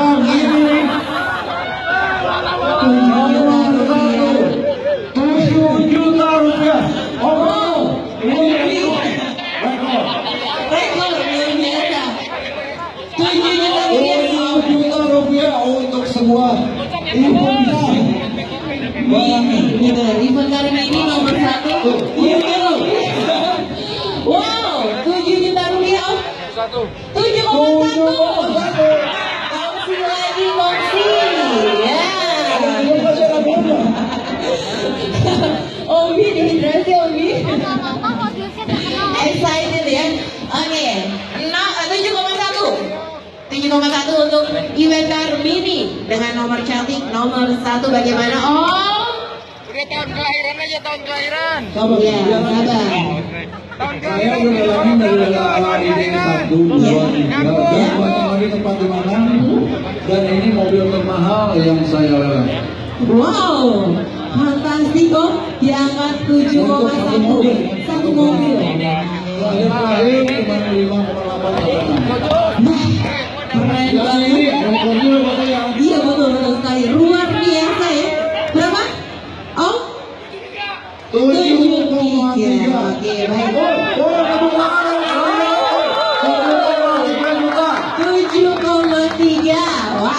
Dan ini nomor 7 juta rupiah. Oh, ini rekor. Rekor luar biasa. 7 juta rupiah untuk semua event. Betul, event kali ini nomor 1. Wow, 7 juta rupiah. 7,1. Kongsi lagi, kongsi. Ya. Omi, dehidrasi Omi. Excited ya. Oke, 7,1. 7,1 untuk event car mini dengan nomor cantik nomor 1 bagaimana Om? Udah tahun kelahiran aja, tahun kelahiran. Sabar, Ya, sabar. saya udah dalangin dari ala ini 1, 2, 3 dan banyak lagi tempat di mana. Dan ini mobil termahal yang saya lelang. Wow, fantastis kok. Diangkat 7,1. Satu mobil. Terakhir cuma 5,8 juta. Keren Dan banget. ini rekornya berapa ya? Iya betul sekali. Luar biasa ya. Berapa? Om? 7,3. Oke, baik. Tepuk tangan. 7,3 juta. 7,3. Wow.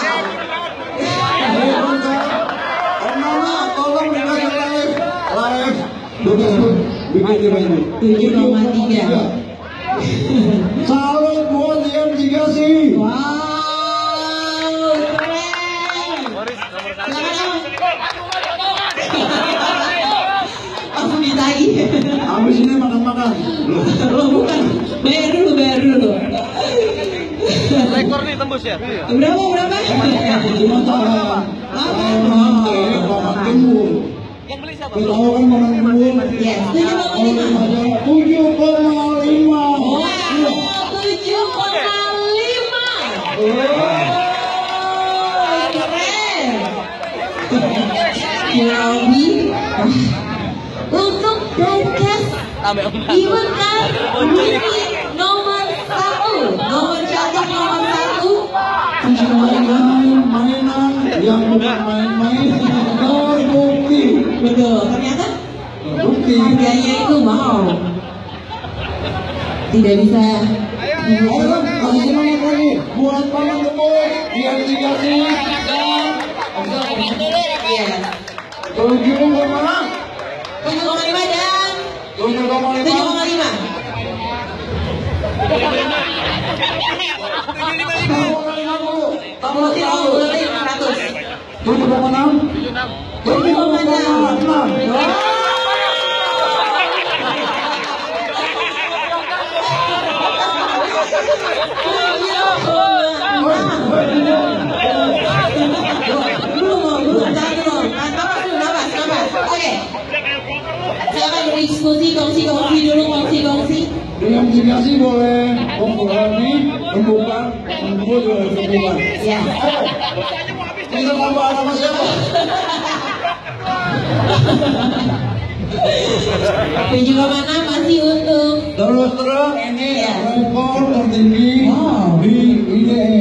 Tolong dikasih live. Bikin dia main. 7,3. Salut buat yang 3 sih. Wow, keren. Silakan langsung ditagih. Habis ini makan-makan. Oh bukan, bayar dulu. Rekor nih tembus ya? Berapa? Cuma tahan. Yang beli siapa? Kita tahu kan Maman Kembung. Yes, 7,5. 7,5. Wow, 7,5. Keren. Yobi. Untuk diecast event kan mini nomor 1. Nomor cantik nomor 1. Mainan yang bukan main-main. Terbukti. Betul, ternyata Terbukti. harganya itu mahal. Tidak bisa. Ayo, kasih semangat lagi buat Maman Kembung yang 3 sih. Iya. 7,5 7,5 dan 7,5. 7,5. Tambah 7,6. 7,6. 7,6. Oke, silakan berdiskusi, kongsi dulu. Yang 3 sih boleh membuka juga berbuka. Ya. Kita tambah nama siapa? 7,6 masih untuk Terus terang ini Ya. rekor tertinggi di IDE.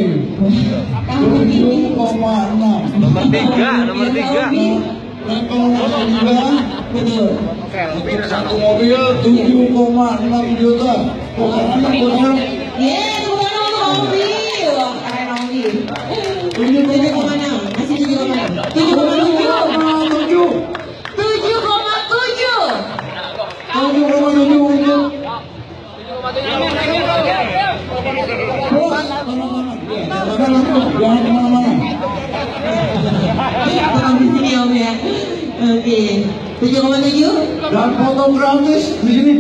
7,6. Nomor 3. Rekor ketiga. betul. Satu mobil 7,6 juta. Pokoknya benar. Bukan Obi. Wah, keren Obi. 7,6 masih 7,6. 7,7. 7,7. 7,7. Jangan kemana-mana. Tolong di sini Om ya. Oke. 7,7. Dan foto gratis di sini.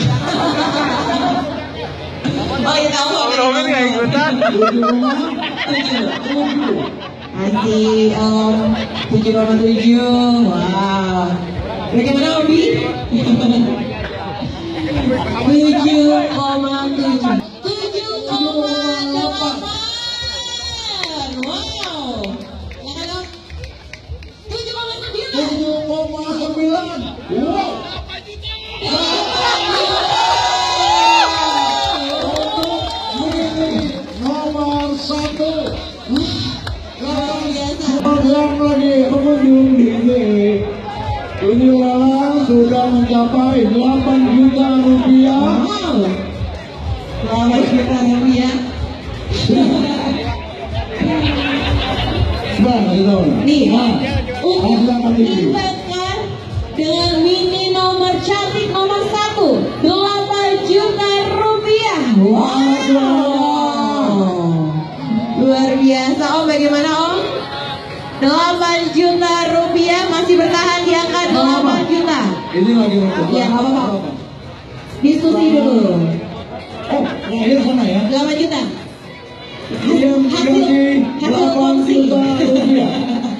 Oh ya tahu Om. Robin nggak ikutan. 7,7. Masih Om 7,7. Wow. Bagaimana Obi? 7,7. 7,8. Wow. Ya kan Om? 7,9. 7,9. Wow. Nomor 1. lagi pengunjung di sini. Ini lelang sudah mencapai 8 juta rupiah. Wow. 8 juta rupiah. Nih, untuk event car dengan mini nomor cantik nomor 1, 8 juta rupiah. Wow. Luar biasa. Om, bagaimana Om? 8 juta rupiah masih bertahan di angka 8 juta. Ini lagi mencoba. Ya, apa-apa. Diskusi dulu. Oh, lahir sana ya. 8 juta. Yang dikasih 8 juta rupiah.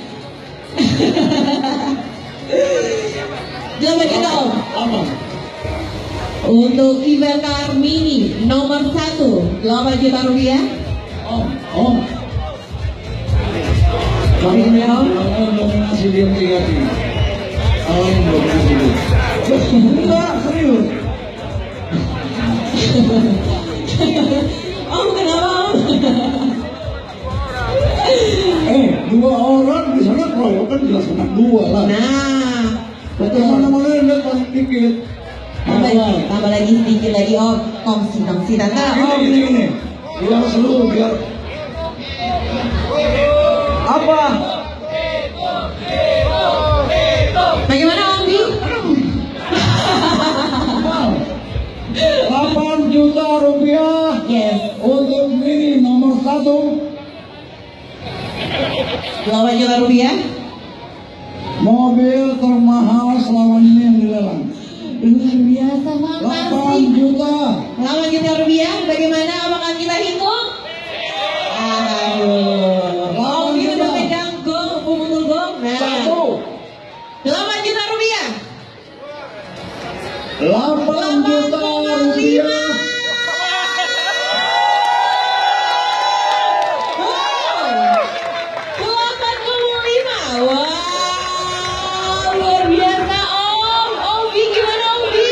8 juta Om. Apa? Untuk event car mini nomor 1, 8 juta rupiah. Om. Kami dominasi dia mengganti. Dominasi dia. Enggak, serius. Om, kenapa Om? 2 orang di sana keroyokan jelas menang 2 lah. Nah, betul. Mana-mana lihat paling dikit. Tambah lagi sedikit lagi Om. Kongsi tante. Om. Ini. Biar seluruh biar. Apa? Bagaimana Om Bi? 8 juta rupiah. Yes. Untuk mini nomor 1. 8 juta rupiah. Mobil termahal selama ini yang dilelang. Luar biasa, makasih. 8 juta. 8 juta rupiah. Bagaimana? Apakah kita hitung? Aduh. Om Bi udah pegang gong, pemukul gong. Nah. 8 juta rupiah. 8 juta rupiah. Wow, luar biasa Om. Om Bi, gimana Om Bi?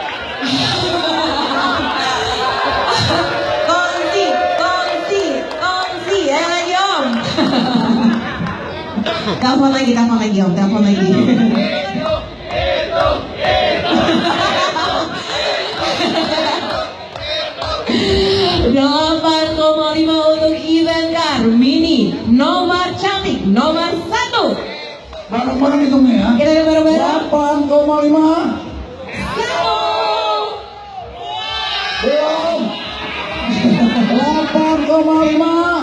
Kongsi, ya lagi Om. Telepon lagi Om, telepon lagi. $8,5 untuk event car mini nomor cantik nomor 1. Barang-barang hitungnya ya. Kita lihat bareng-bareng. 8,5. Belum. 8,5.